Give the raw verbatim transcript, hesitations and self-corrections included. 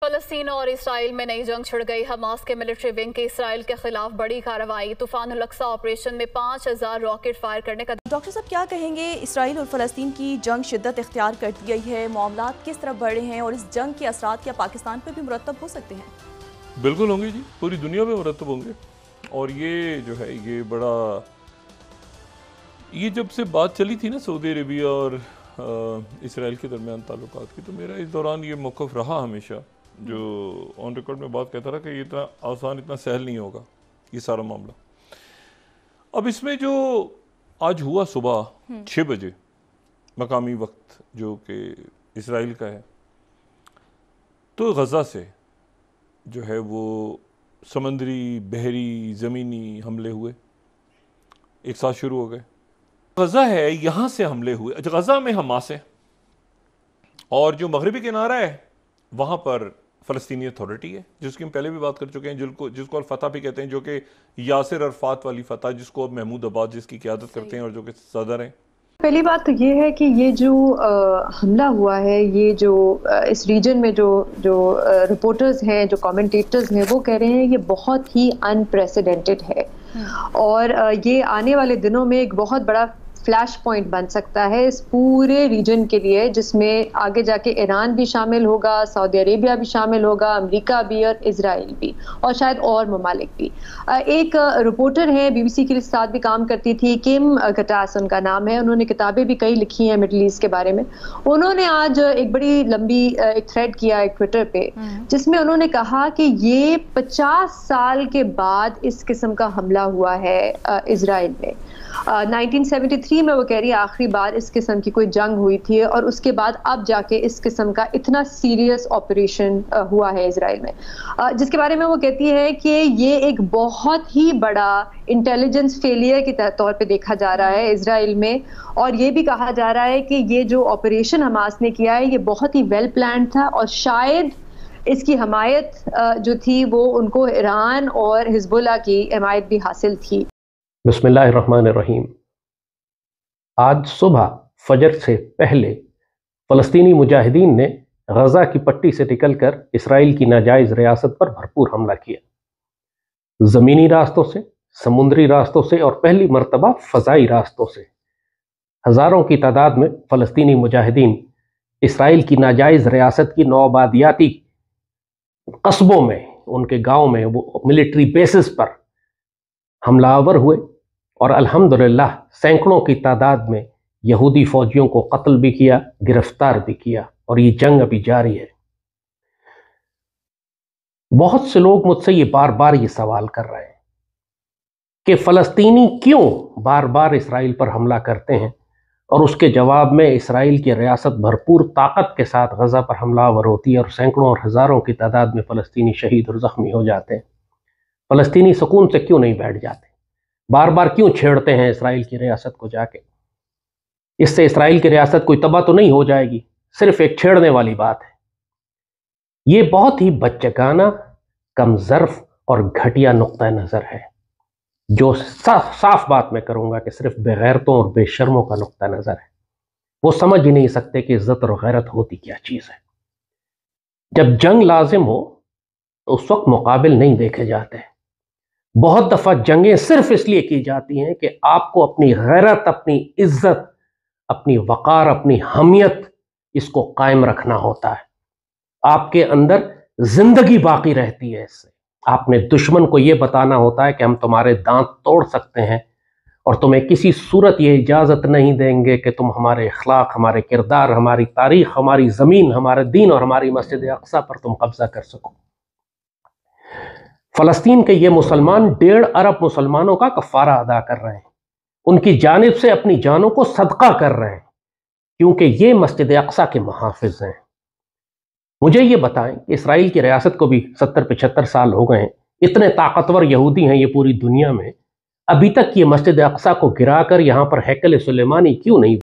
فلسطین اور اسرائیل میں نئی جنگ چھڑ گئی۔ حماس کے ملٹری ونگ کی اسرائیل کے خلاف بڑی کارروائی، طوفان الاقصی آپریشن میں پانچ ہزار راکٹ فائر کرنے کا۔ ڈاکٹر صاحب کیا کہیں گے، اسرائیل اور فلسطین کی جنگ شدت اختیار کر گئی ہے، معاملات کس طرح بڑھ رہے ہیں اور اس جنگ کے اثرات کیا پاکستان پہ بھی مرتب ہو سکتے ہیں؟ بالکل ہوں گے جی، پوری دنیا میں مرتب ہوں گے۔ اور یہ جو ہے یہ بڑا یہ جب سے بات چلی تھی نا سعودی عربیہ اور اسرائیل کے درمیان تعلقات کی، تو میرا اس دوران یہ موقف رہا ہمیشہ، جو آن ریکارڈ میں بات کہتا رہا کہ یہ اتنا آسان اتنا سہل نہیں ہوگا یہ سارا معاملہ۔ اب اس میں جو آج ہوا صبح چھ بجے مقامی وقت جو کہ اسرائیل کا ہے، تو غزہ سے جو ہے وہ سمندری، بحری، زمینی حملے ہوئے، ایک ساتھ شروع ہو گئے۔ غزہ ہے، یہاں سے حملے ہوئے۔ غزہ میں حماس ہے اور جو مغربی کنارہ ہے وہاں پر فلسطینی اتھارٹی ہے، جس کی ہم پہلے بھی بات کر چکے ہیں، جن کو جس کو الفتح بھی کہتے ہیں، جو کہ یاسر عرفات والی فتح، جس کو اب محمود عباس جس کی قیادت کرتے ہیں اور جو کہ صدر ہیں۔ پہلی بات تو یہ ہے کہ یہ جو حملہ ہوا ہے، یہ جو اس ریجن میں جو جو رپورٹرز ہیں، جو کامنٹیٹرز ہیں، وہ کہہ رہے ہیں یہ بہت ہی انپریسیڈنٹڈ ہے اور یہ آنے والے دنوں میں ایک بہت بڑا فلیش پوائنٹ بن سکتا ہے اس پورے ریجن کے لیے، جس میں آگے جا کے ایران بھی شامل ہوگا، سعودی عربیہ بھی شامل ہوگا، امریکہ بھی اور اسرائیل بھی، اور شاید اور ممالک بھی۔ ایک رپورٹر ہے، بی بی سی کے ساتھ بھی کام کرتی تھی، کیم گٹاس ان کا نام ہے، انہوں نے کتابیں بھی کئی لکھی ہیں مڈل ایسٹ کے بارے میں۔ انہوں نے آج ایک بڑی لمبی ایک تھریڈ کیا ایک ٹویٹر پہ، جس میں انہوں نے کہا کہ یہ پچاس سال کے بعد اس قسم کا حملہ ہوا ہے اسرائیل میں۔ نائنٹین سیونٹی تھری میں وہ کہہ رہی ہے آخری بار اس قسم کی کوئی جنگ ہوئی تھی، اور اس کے بعد اب جا کے اس قسم کا اتنا سیریس آپریشن ہوا ہے اسرائیل میں، جس کے بارے میں وہ کہتی ہے کہ یہ ایک بہت ہی بڑا انٹیلیجنس فیلئر کے طور پہ دیکھا جا رہا ہے اسرائیل میں، اور یہ بھی کہا جا رہا ہے کہ یہ جو آپریشن حماس نے کیا ہے یہ بہت ہی ویل پلانڈ تھا، اور شاید اس کی حمایت جو تھی وہ ان کو ایران اور حزب اللہ کی حمایت بھی حاصل تھی۔ بسم اللہ الرحمن الرحیم۔ آج صبح فجر سے پہلے فلسطینی مجاہدین نے غزہ کی پٹی سے نکل کر اسرائیل کی ناجائز ریاست پر بھرپور حملہ کیا، زمینی راستوں سے، سمندری راستوں سے اور پہلی مرتبہ فضائی راستوں سے۔ ہزاروں کی تعداد میں فلسطینی مجاہدین اسرائیل کی ناجائز ریاست کی نوآبادیاتی قصبوں میں، ان کے گاؤں میں، وہ ملٹری بیسز پر حملہ آور ہوئے، اور الحمدللہ سینکڑوں کی تعداد میں یہودی فوجیوں کو قتل بھی کیا، گرفتار بھی کیا، اور یہ جنگ ابھی جاری ہے۔ بہت سے لوگ مجھ سے یہ بار بار یہ سوال کر رہے ہیں کہ فلسطینی کیوں بار بار اسرائیل پر حملہ کرتے ہیں، اور اس کے جواب میں اسرائیل کی ریاست بھرپور طاقت کے ساتھ غزہ پر حملہ آور ہوتی ہے اور سینکڑوں اور ہزاروں کی تعداد میں فلسطینی شہید اور زخمی ہو جاتے ہیں۔ فلسطینی سکون سے کیوں نہیں بیٹھ جاتے، بار بار کیوں چھیڑتے ہیں اسرائیل کی ریاست کو جا کے؟ اس سے اسرائیل کی ریاست کوئی تباہ تو نہیں ہو جائے گی، صرف ایک چھیڑنے والی بات ہے۔ یہ بہت ہی بچگانہ، کم ظرف اور گھٹیا نقطہ نظر ہے، جو صاف صاف بات میں کروں گا کہ صرف بے غیرتوں اور بے شرموں کا نقطہ نظر ہے۔ وہ سمجھ ہی نہیں سکتے کہ عزت اور غیرت ہوتی کیا چیز ہے۔ جب جنگ لازم ہو تو اس وقت مقابل نہیں دیکھے جاتے ہیں۔ بہت دفعہ جنگیں صرف اس لیے کی جاتی ہیں کہ آپ کو اپنی غیرت، اپنی عزت، اپنی وقار، اپنی حمیت، اس کو قائم رکھنا ہوتا ہے۔ آپ کے اندر زندگی باقی رہتی ہے اس سے۔ آپ نے دشمن کو یہ بتانا ہوتا ہے کہ ہم تمہارے دانت توڑ سکتے ہیں، اور تمہیں کسی صورت یہ اجازت نہیں دیں گے کہ تم ہمارے اخلاق، ہمارے کردار، ہماری تاریخ، ہماری زمین، ہمارے دین اور ہماری مسجد اقصی پر تم قبضہ کر سکو۔ فلسطین کے یہ مسلمان ڈیڑھ ارب مسلمانوں کا کفارہ ادا کر رہے ہیں، ان کی جانب سے اپنی جانوں کو صدقہ کر رہے ہیں، کیونکہ یہ مسجد اقصی کے محافظ ہیں۔ مجھے یہ بتائیں کہ اسرائیل کی ریاست کو بھی ستر پچہتر سال ہو گئے ہیں، اتنے طاقتور یہودی ہیں یہ پوری دنیا میں، ابھی تک یہ مسجد اقصی کو گرا کر یہاں پر ہیکل سلیمانی کیوں نہیں